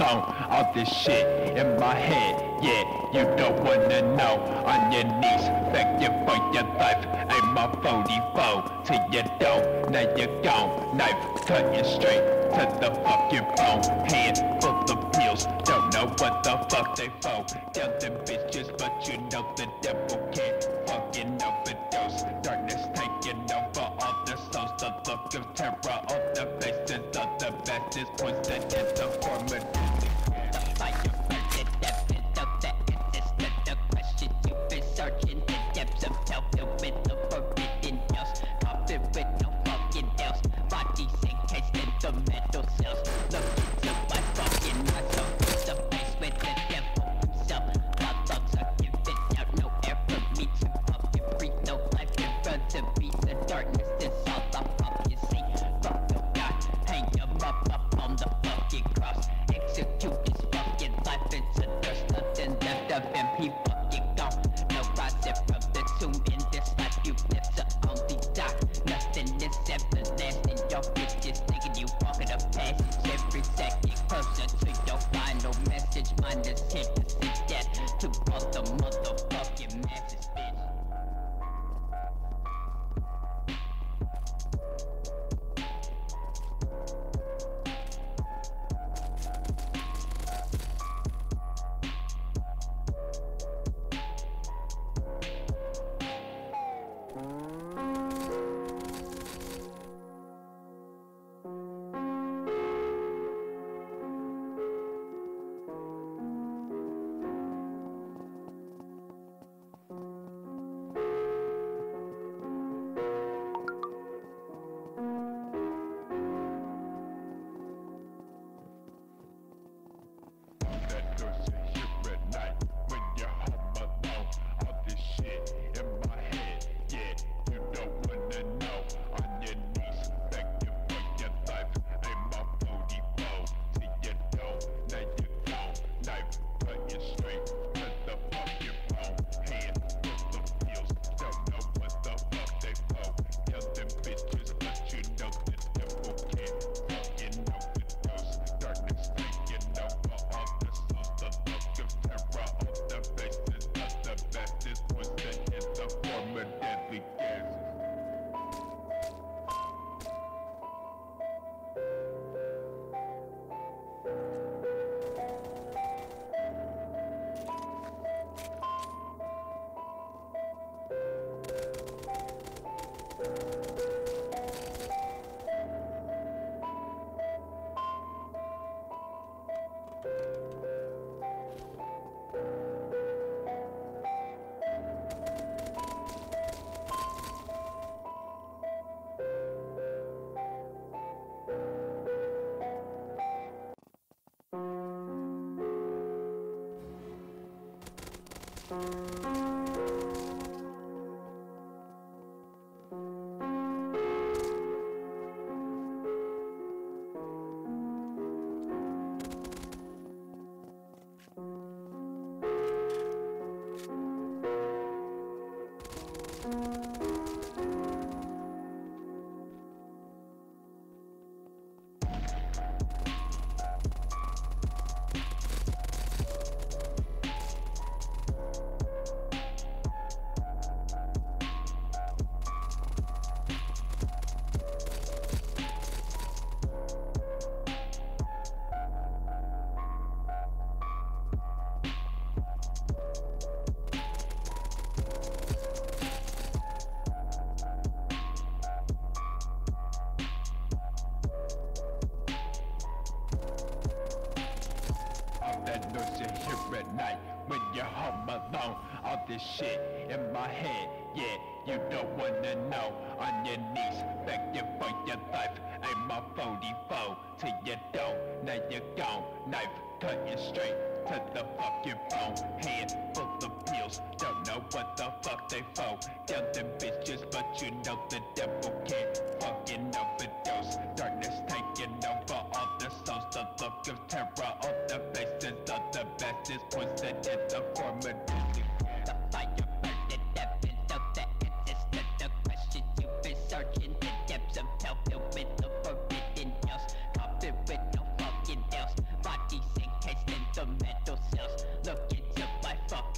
alone. All this shit in my head, yeah, you don't wanna know. On your knees, begging for your life. Aim my 44 till you don't. Now you're gone, knife cutting straight to the fucking bone. Hand full of pills, don't know what the fuck they for. Tell them bitches, but you know the devil can't fucking overdose. Darkness taking over all the souls, the look of terror on the faces of the bastards. Poison in the form of the fire burning evidence of the answers to the question you've been searching. The depths of hell filled with the forbidden hills, coffin with no fucking nails, bodies encased in the metal cells. Look into my fucking eyes, so face to face with the devil himself. My lungs are giving out no air for me to fucking breathe, no life in front of me. The darkness is all I fucking see. Fuck no God, hang him up on the fucking cross. Execute his fucking life until there's nothing left of him. He fucking gone. No rising from the tomb in this life you live to only die. Nothing is everlasting. Your bitches thinking you walking a passage every second closer to your final message. Mine is here to sit dead to all the motherfucking masses, bitch. At night when you're home alone. All this shit in my head, yeah, you don't wanna know. On your knees, begging for your life. Aim my 44 till you don't. Now you're gone, knife cutting straight to the fucking bone. Hand full of pills, don't know what the fuck they for. Tell them bitches, but you know the devil can't fucking overdose. Darkness taking over all the souls, the look of terror on the faces of the bastards. Poison in the form of the fire burning evidence of the answers to the question you've been searching. The depths of hell filled with the forbidden hills, coffin with no fucking nails, bodies encased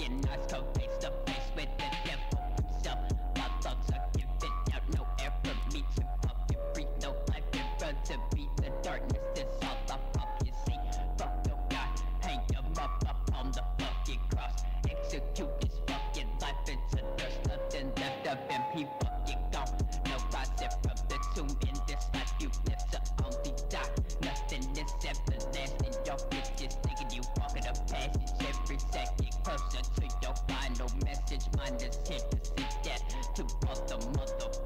fucking eyes go face to face with the devil himself. My lungs are giving out no air for me to fucking breathe. No life in front of me, the darkness is all I fucking see. Fuck no God, hang him up on the fucking cross. Execute this fucking life into there's nothing left of him, he fucking gone. No rising from the tomb in this life you live to only die. Nothing is everlasting, your bitch is taking you walking a passage every second closer to your final message. Mine is here to sit dead to all the motherfuckers